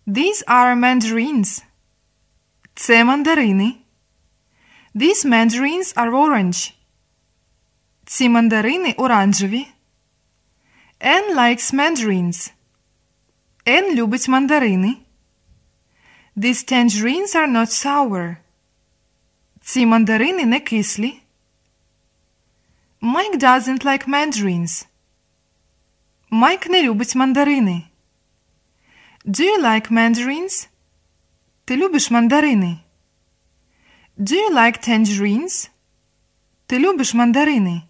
These are mandarins. Це мандарини. These mandarins are orange. Ці мандарини оранжеві. Anne likes mandarins. Anne любить мандарини. These tangerines are not sour. Ці мандарини не кислі. Mike doesn't like mandarins. Майк не любить мандарини. Do you like mandarins? Ти любиш мандарини? Do you like tangerines? Ти любиш мандарини?